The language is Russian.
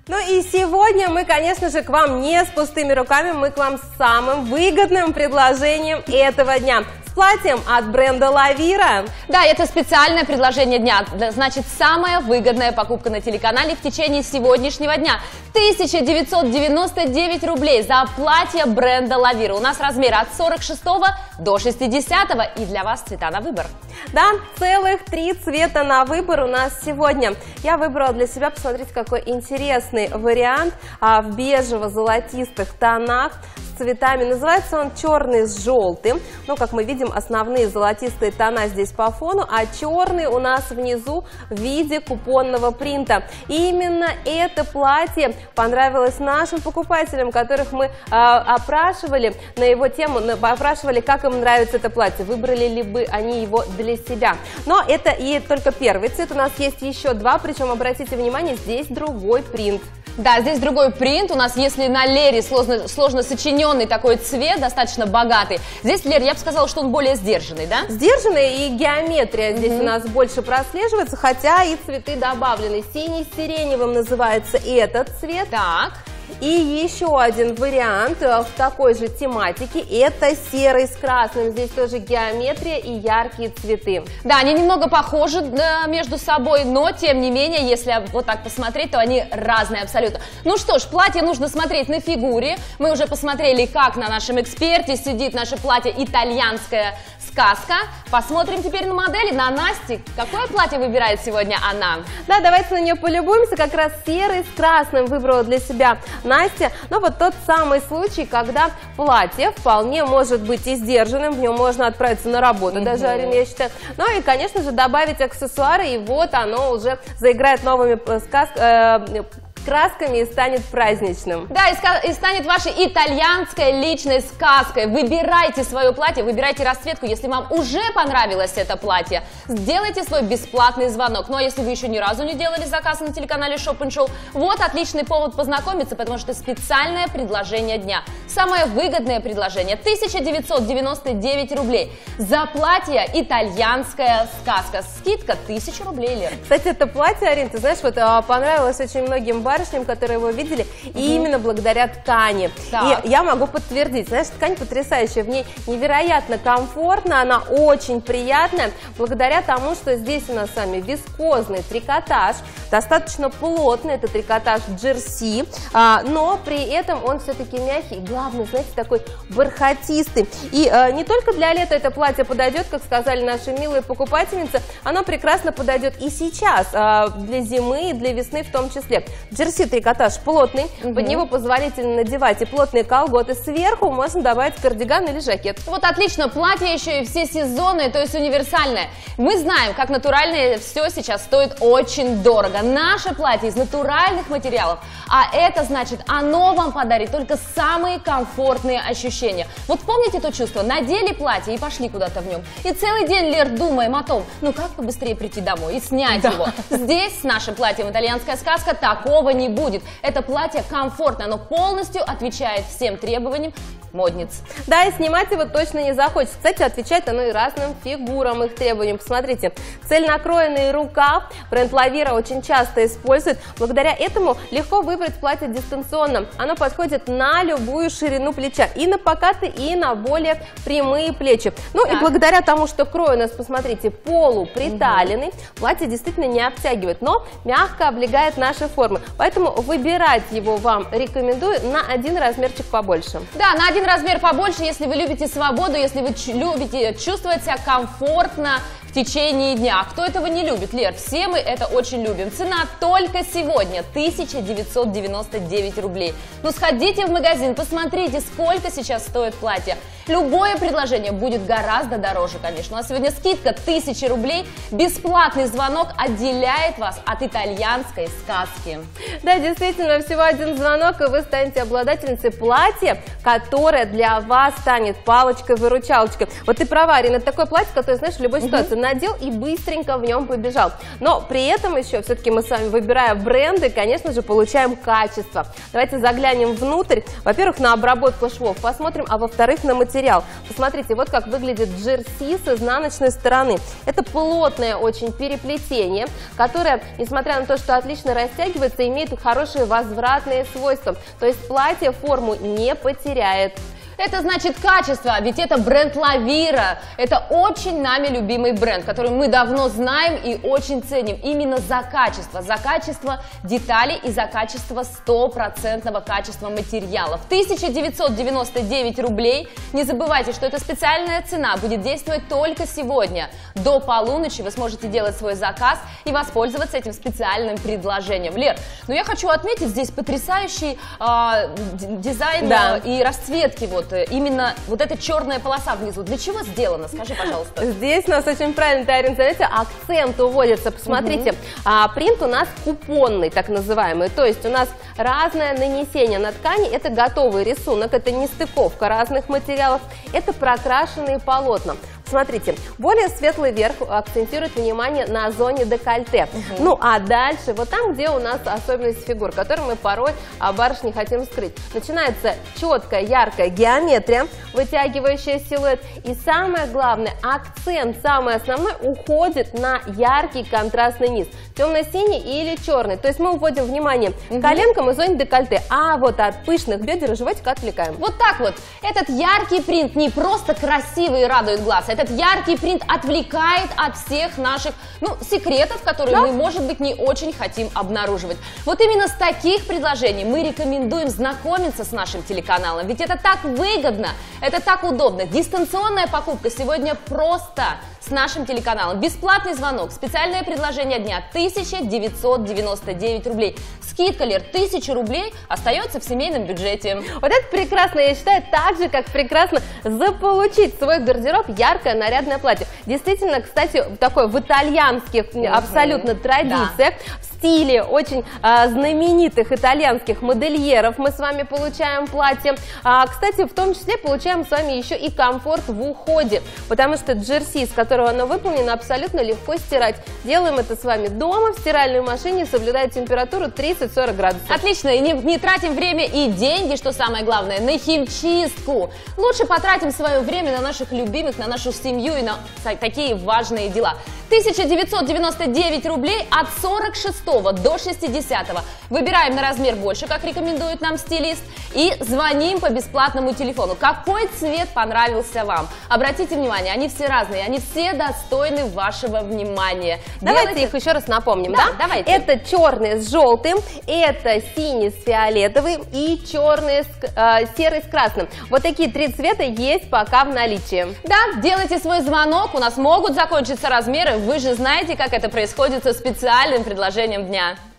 Ну и сегодня мы, конечно же, к вам не с пустыми руками, мы к вам с самым выгодным предложением этого дня. С платьем от бренда Лавира. Да, это специальное предложение дня. Значит, самая выгодная покупка на телеканале в течение сегодняшнего дня. 1999 рублей за платье бренда Лавира. У нас размер от 46 до 60 и для вас цвета на выбор. Да, целых 3 цвета на выбор у нас сегодня. Я выбрала для себя, посмотрите, какой интересный вариант в бежево-золотистых тонах с цветами. Называется он черный с желтым. Ну, как мы видим, основные золотистые тона здесь по фону, а черный у нас внизу в виде купонного принта. И именно это платье понравилось нашим покупателям, которых мы опрашивали на его тему, опрашивали, как им нравится это платье, выбрали ли бы они его для себя. Но это и только первый цвет, у нас есть еще 2, причем, обратите внимание, здесь другой принт. Да, здесь другой принт. У нас, если на Лере сложно сочиненный такой цвет, достаточно богатый, здесь, Лер, я бы сказала, что он более сдержанный, да? Сдержанный, и геометрия здесь у нас больше прослеживается, хотя и цветы добавлены. Синий с сиреневым называется этот цвет. Так. И еще один вариант в такой же тематике, это серый с красным. Здесь тоже геометрия и яркие цветы. Да, они немного похожи между собой, но тем не менее, если вот так посмотреть, то они разные абсолютно. Ну что ж, платье нужно смотреть на фигуре. Мы уже посмотрели, как на нашем эксперте сидит наше платье «Итальянская сказка». Посмотрим теперь на модели, на Насте. Какое платье выбирает сегодня она? Да, давайте на нее полюбуемся. Как раз серый с красным выбрала для себя Настя. Но вот тот самый случай, когда платье вполне может быть и сдержанным, в нем можно отправиться на работу, даже, Арина, я считаю. Ну и, конечно же, добавить аксессуары, и вот оно уже заиграет новыми красками и станет праздничным. Да, и станет вашей итальянской личной сказкой. Выбирайте свое платье, выбирайте расцветку. Если вам уже понравилось это платье, сделайте свой бесплатный звонок. Ну а если вы еще ни разу не делали заказ на телеканале Shop & Show, вот отличный повод познакомиться, потому что специальное предложение дня. Самое выгодное предложение – 1999 рублей. За платье «Итальянская сказка». Скидка 1000 рублей, Лер. Кстати, это платье, Арин, ты знаешь, вот понравилось очень многим барышням, которые его видели, и именно благодаря ткани. Так. И я могу подтвердить, знаешь, ткань потрясающая, в ней невероятно комфортно, она очень приятная, благодаря тому, что здесь у нас с вами вискозный трикотаж, достаточно плотный, это трикотаж джерси, но при этом он все-таки мягкий, и главное, знаете, такой бархатистый. И не только для лета это платье подойдет, как сказали наши милые покупательницы, оно прекрасно подойдет и сейчас, для зимы и для весны в том числе. Джерси трикотаж плотный, под него позволительно надевать и плотные колготы, сверху можно добавить кардиган или жакет. Вот отлично, платье еще и все сезонные, то есть универсальное. Мы знаем, как натуральное все сейчас стоит очень дорого. Наше платье из натуральных материалов, а это значит, оно вам подарит только самые комфортные ощущения. Вот помните то чувство? Надели платье и пошли куда-то в нем. И целый день, Лер, думаем о том, ну как побыстрее прийти домой и снять его. Здесь с нашим платьем «Итальянская сказка» такого не будет. Это платье комфортное, оно полностью отвечает всем требованиям модниц. Да, и снимать его точно не захочется. Кстати, отвечает оно и разным фигурам, их требованиям. Посмотрите, цельнокроенный рукав бренд Лавира очень часто использует. Благодаря этому легко выбрать платье дистанционно. Оно подходит на любую ширину плеча, и на покатые, и на более прямые плечи. Ну и благодаря тому, что крой у нас, посмотрите, полуприталенный, платье действительно не обтягивает, но мягко облегает наши формы. Поэтому выбирать его вам рекомендую на 1 размерчик побольше. Да, на 1 размер побольше, если вы любите свободу, если вы любите чувствовать себя комфортно в течение дня. Кто этого не любит, Лер? Все мы это очень любим. Цена только сегодня 1999 рублей. Ну сходите в магазин, посмотрите, сколько сейчас стоит платье. Любое предложение будет гораздо дороже, конечно. У нас сегодня скидка 1000 рублей. Бесплатный звонок отделяет вас от итальянской сказки. Да, действительно, всего 1 звонок, и вы станете обладательницей платья, которое для вас станет палочкой-выручалочкой. Вот ты права, Арина, это такое платье, которое, знаешь, в любой ситуации надел и быстренько в нем побежал. Но при этом еще все-таки мы с вами, выбирая бренды, конечно же, получаем качество. Давайте заглянем внутрь. Во-первых, на обработку швов посмотрим, а во-вторых, на материал. Посмотрите, вот как выглядит джерси с изнаночной стороны. Это плотное очень переплетение, которое, несмотря на то, что отлично растягивается, имеет хорошие возвратные свойства. То есть платье форму не потеряет. Это значит качество, ведь это бренд Лавира. Это очень нами любимый бренд, который мы давно знаем и очень ценим. Именно за качество деталей и за качество стопроцентного качества материалов. 1999 рублей. Не забывайте, что эта специальная цена будет действовать только сегодня. До полуночи вы сможете делать свой заказ и воспользоваться этим специальным предложением. Лер, ну я хочу отметить здесь потрясающий дизайн и расцветки. Именно вот эта черная полоса внизу. Для чего сделана? Скажи, пожалуйста. Здесь у нас очень правильно, Тарин, заметьте, акцент уводится. Посмотрите, принт у нас купонный, так называемый. То есть у нас разное нанесение на ткани. Это готовый рисунок, это не стыковка разных материалов, это прокрашенные полотна. Смотрите, более светлый верх акцентирует внимание на зоне декольте. Ну а дальше, вот там, где у нас особенность фигур, которую мы порой барышни хотим скрыть. Начинается четкая, яркая геометрия, вытягивающая силуэт. И самое главное, акцент, самый основной, уходит на яркий контрастный низ. Темно-синий или черный. То есть мы уводим внимание к коленкам и зоне декольте. А вот от пышных бедер и животика отвлекаем. Вот так вот. Этот яркий принт не просто красивый и радует глаз. Этот яркий принт отвлекает от всех наших, секретов, которые мы, может быть, не очень хотим обнаруживать. Вот именно с таких предложений мы рекомендуем знакомиться с нашим телеканалом. Ведь это так выгодно, это так удобно. Дистанционная покупка сегодня просто с нашим телеканалом. Бесплатный звонок, специальное предложение дня 1999 рублей. Скидка, Лер, 1000 рублей остается в семейном бюджете. Вот это прекрасно, я считаю, так же, как прекрасно заполучить в свой гардероб яркое нарядное платье. Действительно, кстати, такое в итальянских абсолютно традициях, в стиле очень знаменитых итальянских модельеров мы с вами получаем платье. Кстати, в том числе получаем с вами еще и комфорт в уходе, потому что джерси, из которого оно выполнено, абсолютно легко стирать. Делаем это с вами дома, в стиральной машине, соблюдая температуру 30-40 градусов. Отлично, и не тратим время и деньги, что самое главное, на химчистку. Лучше потратим свое время на наших любимых, на нашу семью и на такие важные дела. 1999 рублей от 46 до 60. Выбираем на размер больше, как рекомендует нам стилист, и звоним по бесплатному телефону. Какой цвет понравился вам? Обратите внимание, они все разные, они все достойны вашего внимания. Давайте их еще раз напомним, да? Давайте. Это черный с желтым, это синий с фиолетовым и черный серый с красным. Вот такие три цвета есть пока в наличии. Да, делайте свой звонок, у нас могут закончиться размеры, вы же знаете, как это происходит со специальным предложением дня.